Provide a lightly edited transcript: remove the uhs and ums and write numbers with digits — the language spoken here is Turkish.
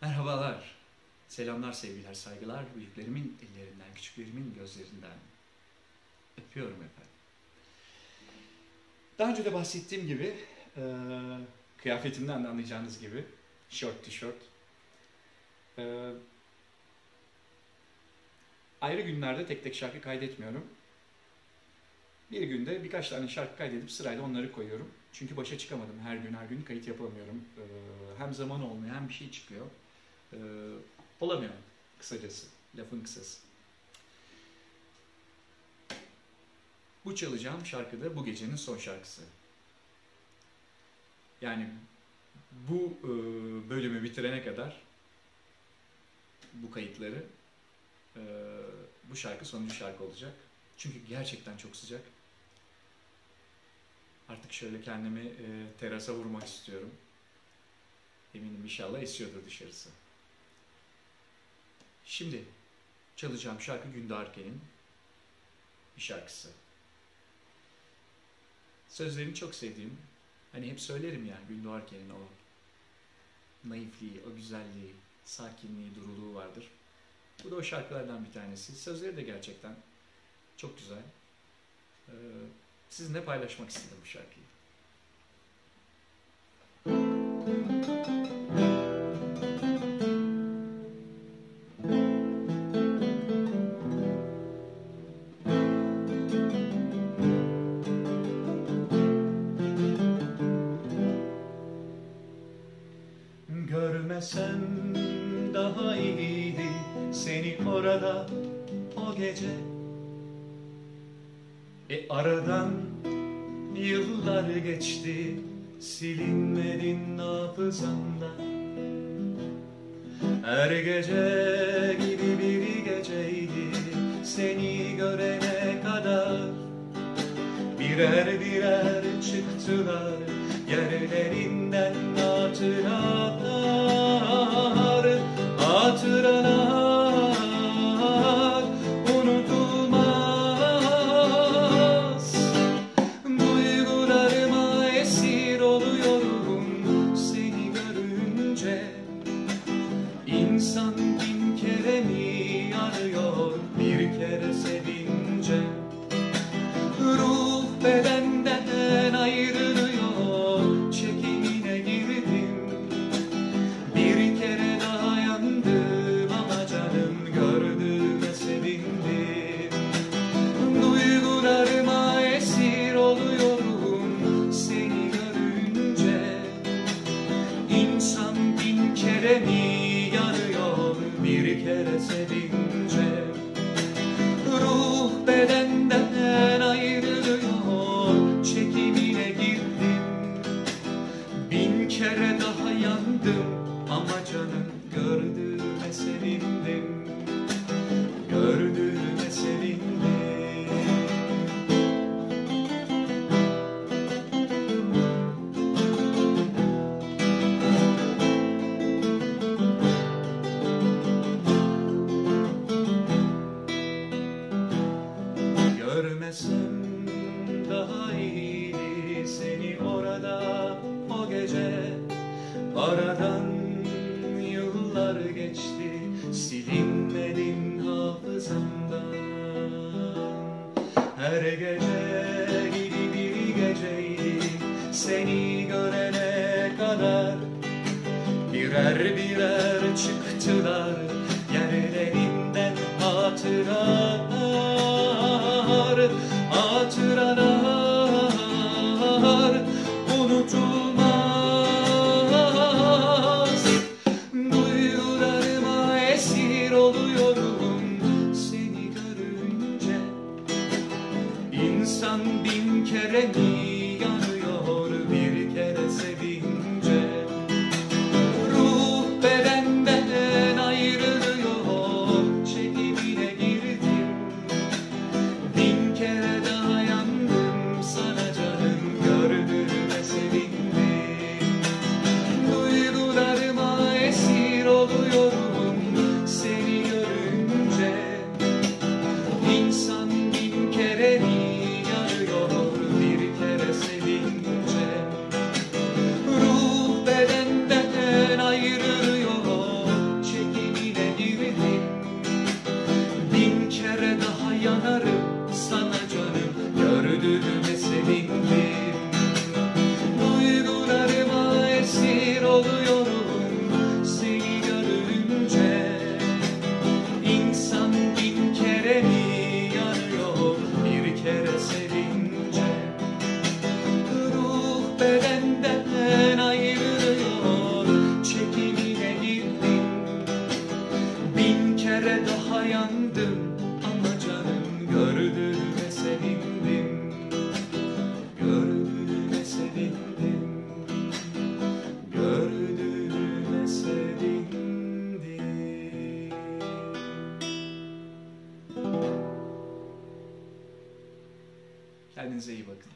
Merhabalar, selamlar, sevgiler, saygılar, büyüklerimin ellerinden, küçüklerimin gözlerinden öpüyorum efendim. Daha önce de bahsettiğim gibi, kıyafetimden de anlayacağınız gibi, şort, tişört. Ayrı günlerde tek tek şarkı kaydetmiyorum. Bir günde birkaç tane şarkı kaydedip sırayla onları koyuyorum. Çünkü başa çıkamadım, her gün kayıt yapamıyorum. Hem zaman olmuyor hem bir şey çıkıyor. Olamıyor kısacası, lafın kısası. Bu çalacağım şarkı da bu gecenin son şarkısı. Yani bu bölümü bitirene kadar bu kayıtları bu şarkı sonuncu şarkı olacak. Çünkü gerçekten çok sıcak. Artık şöyle kendimi terasa vurmak istiyorum. Eminim inşallah esiyordur dışarısı. Şimdi çalacağım şarkı Gündoğan Arken'in bir şarkısı. Sözlerini çok sevdiğim, hani hep söylerim ya, Gündoğan Arken'in o naifliği, o güzelliği, sakinliği, duruluğu vardır. Bu da o şarkılardan bir tanesi. Sözleri de gerçekten çok güzel. Sizinle paylaşmak istedim bu şarkıyı. Görmesem daha iyiydi seni orada o gece. Aradan yıllar geçti, silinmedin hafızamda. Her gece gibi bir geceydi seni görene kadar. Birer birer çıktılar yerlerinden hatıralar, hatıralar unutulmaz. Duygularıma esir oluyorum seni görünce. İnsan bin kere mi yanıyor bir kere sevince? Ruh bedenden ayrılıyor, çekimine girdim. Bir kere daha yandım ama canım gördüğüme sevindim. Duygularıma esir oluyorum seni görünce. İnsan bin kere mi yanıyor bir kere sevince? Ruh bedenden ayrılıyor, çekimine girdim. Bin kere daha yandım ama canım gördüğüme sevindim. Gördüğüme sevindim. Görmesem daha iyiydi seni orada o gece. Aradan yıllar geçti, silinmedin hafızamdan. Her gece gibi bir geceydi seni görene kadar. Birer birer çıktılar yerlerinden hatıralar, hatıralar unutulmaz. Duygularıma esir oluyorum seni görünce. İnsan bin kere mi yanıyor bir kere sevince? Ruh bedenden ayrılıyor, Kendinize iyi bakın.